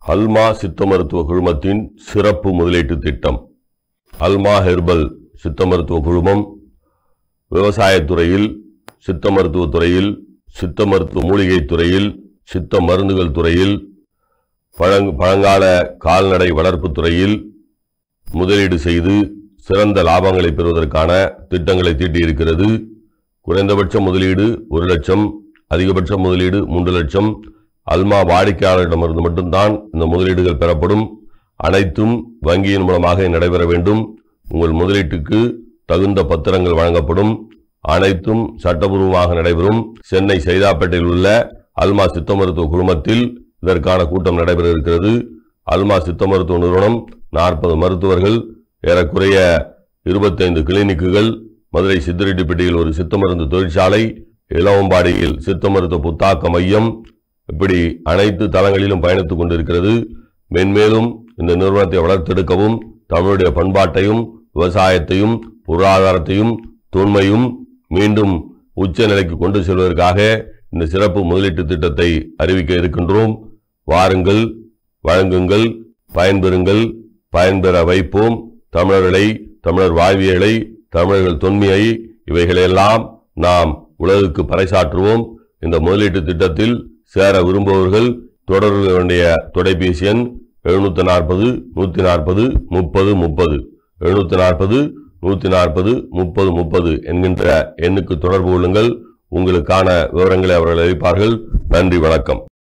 அல்மா சித்த மருத்துவ குழுமத்தின் சிறப்பு முதலீட்டு திட்டம். அல்மா ஹெர்பல் சித்த மருத்துவ குழுமம் விவசாயத்துறையில், சித்த மருத்துவ துறையில், சித்த மருத்துவ மூலிகை துறையில், சித்த மருந்துகள் துறையில், பழங்கால கால்நடை வளர்ப்பு துறையில் முதலீடு செய்து சிறந்த லாபங்களை பெறுவதற்கான திட்டங்களை தீட்டியிருக்கிறது. குறைந்தபட்ச முதலீடு 1 லட்சம், அதிகபட்ச முதலீடு 3 லட்சம். அல்மா வாடிக்கையாளரிடமிருந்து மட்டும்தான் இந்த முதலீடுகள் பெறப்படும். அனைத்தும் வங்கியின் மூலமாக நடைபெற வேண்டும். உங்கள் முதலீட்டுக்கு தகுந்த பத்திரங்கள் வழங்கப்படும். அனைத்தும் சட்டபூர்வமாக நடைபெறும். சென்னை சைதாப்பேட்டையில் உள்ள அல்மா சித்த மருத்துவ குழுமத்தில் இதற்கான கூட்டம் நடைபெற இருக்கிறது. அல்மா சித்த மருத்துவ நிறுவனம் 40 மருத்துவர்கள், ஏறக்குறைய 25 கிளினிக்குகள், மதுரை சித்தரெட்டிப்பட்டியில் ஒரு சித்த மருந்து தொழிற்சாலை, இளவம்பாடியில் சித்த மருத்துவ புத்தாக்க மையம், இப்படி அனைத்து தளங்களிலும் பயணித்துக் கொண்டிருக்கிறது. மென்மேலும் இந்த நிறுவனத்தை வளர்த்தெடுக்கவும், தமிழுடைய பண்பாட்டையும் விவசாயத்தையும் பொருளாதாரத்தையும் தொன்மையும் மீண்டும் உச்ச நிலைக்கு கொண்டு செல்வதற்காக இந்த சிறப்பு முதலீட்டு திட்டத்தை அறிவிக்க இருக்கின்றோம். வாருங்கள், வழங்குங்கள், பயன்பெறுங்கள், பயன்பெற வைப்போம். தமிழர்களை, தமிழர் வாழ்வியலை, தமிழர்கள் தொன்மையை, இவைகளெல்லாம் நாம் உலகுக்கு பறைசாற்றுவோம். இந்த முதலீட்டு திட்டத்தில் சேர விரும்புபவர்கள் தொடர்பு வேண்டிய தொலைபேசி எண் 740 140 30 30 740 140 30 30 என்கின்ற எண்ணுக்கு தொடர்பு கொள்ளுங்கள். உங்களுக்கான விவரங்களை அவர்கள் அளிப்பார்கள். நன்றி, வணக்கம்.